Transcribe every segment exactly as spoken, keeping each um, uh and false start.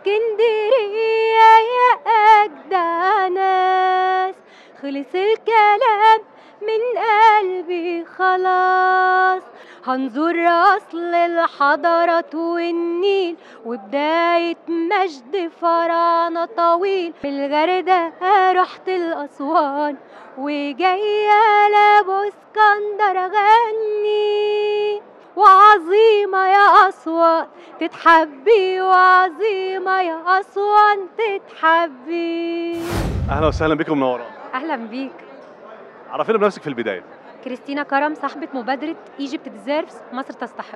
اسكندرية يا أجدع ناس، خلص الكلام من قلبي خلاص. هنزور أصل الحضارات والنيل وبداية مجد فراعنة طويل. من الغردقة رحت الأسوان وجاية لأبو اسكندر أغني. وعظيمة يا أسوان تتحبي، وعظيمة يا أسوان تتحبي. اهلا وسهلا بكم، منورانا. أهلا بيك. عرفينا بنفسك في البدايه. كريستينا كرم، صاحبة مبادرة ايجيبت ديزيرفز، مصر تستحق.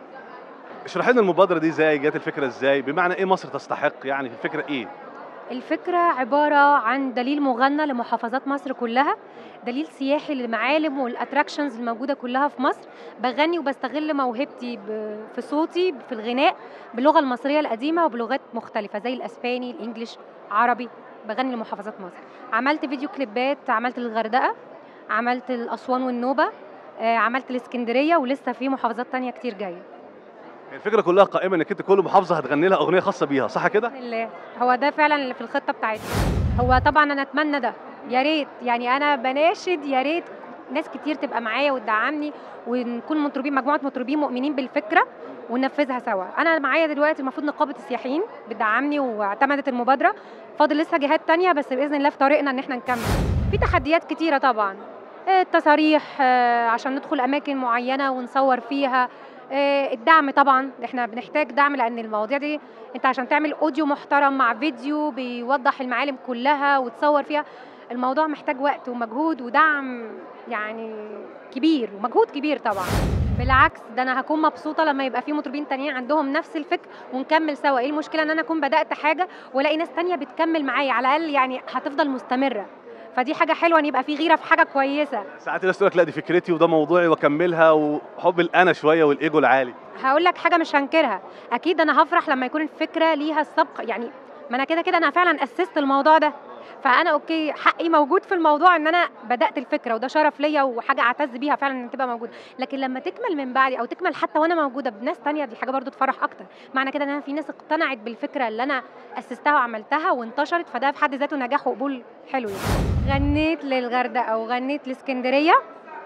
اشرحي لنا المبادره دي ازاي جت، الفكره ازاي، بمعنى ايه مصر تستحق، يعني الفكره ايه؟ الفكرة عبارة عن دليل مغنى لمحافظات مصر كلها، دليل سياحي للمعالم والاتراكشنز الموجودة كلها في مصر. بغني وبستغل موهبتي في صوتي في الغناء باللغة المصرية القديمة وبلغات مختلفة زي الاسباني، الانجليش، عربي. بغني لمحافظات مصر. عملت فيديو كليبات، عملت الغردقة، عملت الاسوان والنوبة، عملت الاسكندرية، ولسه في محافظات تانية كتير جاية. الفكره كلها قائمه انك انت كل محافظه هتغني لها اغنيه خاصه بيها، صح كده؟ باذن الله. هو ده فعلا اللي في الخطه بتاعتنا. هو طبعا انا اتمنى ده، يا ريت يعني انا بناشد يا ريت ناس كتير تبقى معايا وتدعمني، ونكون مطربين، مجموعه مطربين مؤمنين بالفكره وننفذها سوا. انا معايا دلوقتي المفروض نقابه السياحيين بتدعمني واعتمدت المبادره، فاضل لسه جهات تانية بس باذن الله في طريقنا ان احنا نكمل. في تحديات كتيره طبعا، التصاريح عشان ندخل اماكن معينه ونصور فيها، الدعم طبعا احنا بنحتاج دعم، لان المواضيع دي انت عشان تعمل اوديو محترم مع فيديو بيوضح المعالم كلها وتصور فيها، الموضوع محتاج وقت ومجهود ودعم يعني كبير ومجهود كبير طبعا. بالعكس ده انا هكون مبسوطه لما يبقى في مطربين تانيين عندهم نفس الفكر ونكمل سوا. ايه المشكله ان انا اكون بدات حاجه والاقي ناس تانية بتكمل معايا، على الاقل يعني هتفضل مستمره، فدي حاجه حلوه ان يبقى في غيره في حاجه كويسه. ساعات الناس تقول لك لا دي فكرتي وده موضوعي واكملها، وحب الانا شويه والايجو العالي. هقول لك حاجه مش هنكرها، اكيد انا هفرح لما يكون الفكره ليها السبق، يعني ما انا كده كده انا فعلا اسست الموضوع ده، فانا اوكي حقي موجود في الموضوع ان انا بدات الفكره، وده شرف ليا وحاجه اعتز بيها فعلا ان تبقى موجوده. لكن لما تكمل من بعدي او تكمل حتى وانا موجوده بناس تانية، دي حاجه برضو تفرح اكتر. معنى كده ان انا في ناس اقتنعت بالفكره اللي انا اسستها وعملتها وانتشرت، فده في حد ذاته نجاح وقبول حلو يعني. غنيت للغردقه وغنيت لاسكندريه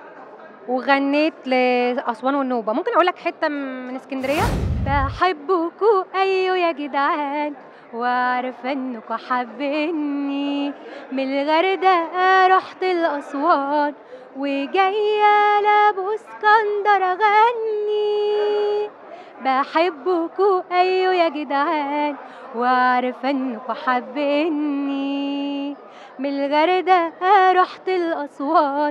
وغنيت لأسوان والنوبة. ممكن أقول لك حتة من اسكندرية؟ بحبكوا أيوه يا جدعان، وعارفة إنكوا حابيني. من الغردقة رحت الأسوان وجاية لأبو اسكندر أغني. بحبكوا أيوه يا جدعان، وعارفة إنكوا حابيني. من الغردقة رحت الأسوان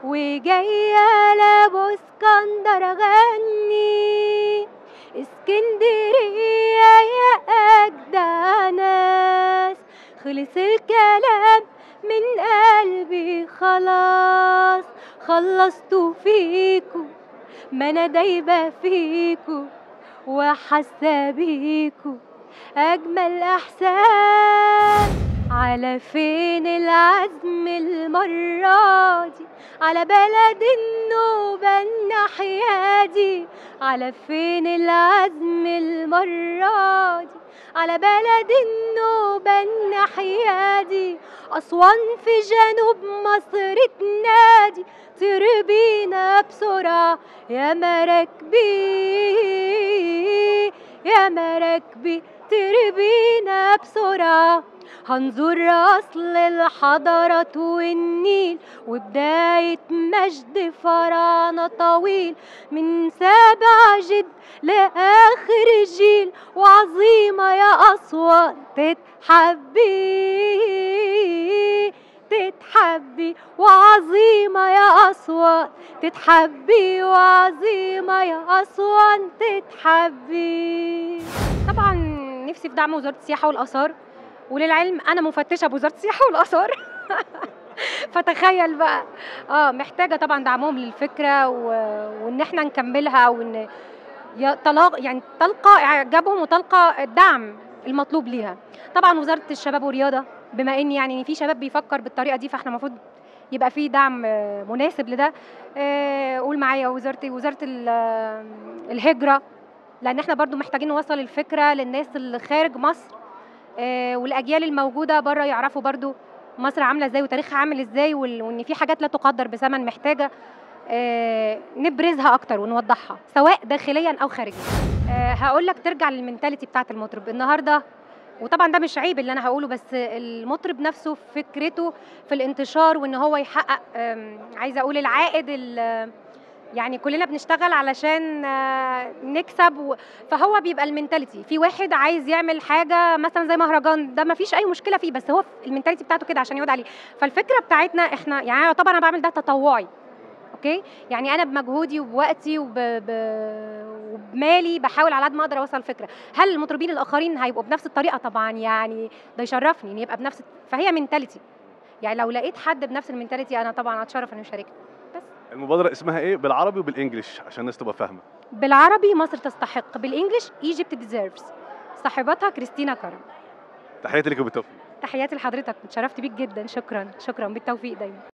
وجاية لأبو اسكندر أغني. اسكندرية يا أجدع ناس، خلص الكلام من قلبي خلاص. خلصتوا فيكوا ما أنا دايبة فيكوا وحاسة بيكوا أجمل إحساس. على فين العزم المرة دي؟ على بلد النوبة الناحية دي. على فين العزم المرة دي؟ على بلد النوبة الناحية دي. أسوان في جنوب مصر تنادي، طير بينا بسرعة يا مراكبي يا مراكبي، طير بينا بسرعة. هنزور أصل الحضارات والنيل وبداية مجد فراعنة طويل. من سابع جد لآخر جيل، وعظيمة يا أسوان تتحبي تتحبي. وعظيمة يا أسوان تتحبي، وعظيمة يا أسوان تتحبي. طبعا نفسي في دعم وزارة السياحة والآثار، وللعلم انا مفتشه بوزاره السياحه والاثار فتخيل بقى اه محتاجه طبعا دعمهم للفكره و... وان احنا نكملها، وان يطلق يعني تلقى اعجابهم وتلقى الدعم المطلوب ليها. طبعا وزاره الشباب والرياضه، بما ان يعني في شباب بيفكر بالطريقه دي، فاحنا المفروض يبقى في دعم مناسب لده. قول معايا وزاره وزاره الهجره، لان احنا برضو محتاجين نوصل الفكره للناس اللي خارج مصر آه، والاجيال الموجوده بره يعرفوا برضو مصر عامله ازاي وتاريخها عامل ازاي، وال- وان في حاجات لا تقدر بثمن محتاجه آه، نبرزها اكتر ونوضحها سواء داخليا او خارجيا. آه، هقول لك ترجع للمنتاليتي بتاعه المطرب النهارده، وطبعا ده مش عيب اللي انا هقوله، بس المطرب نفسه فكرته في الانتشار وان هو يحقق آم، عايزه اقول العائد ال- يعني كلنا بنشتغل علشان آه، نكسب و... فهو بيبقى المنتاليتي في واحد عايز يعمل حاجه مثلا زي مهرجان، ده ما فيش اي مشكله فيه، بس هو المنتاليتي بتاعته كده عشان يقعد عليه. فالفكره بتاعتنا احنا يعني طبعا انا بعمل ده تطوعي، اوكي، يعني انا بمجهودي وبوقتي وب... ب... وبمالي بحاول على قد ما اقدر اوصل فكره. هل المطربين الاخرين هيبقوا بنفس الطريقه؟ طبعا يعني ده يشرفني ان يبقى بنفس، فهي منتاليتي، يعني لو لقيت حد بنفس المنتاليتي انا طبعا اتشرف اني اشاركه. بس المبادره اسمها ايه بالعربي وبالانجلش عشان الناس تبقى فاهمه؟ بالعربي مصر تستحق، بالانجلش ايجيبت ديزيرفز، صاحبتها كريستينا كرم. تحياتي لك وبالتوفيق. تحياتي لحضرتك، اتشرفت بيك جدا، شكرا شكرا، بالتوفيق دايما.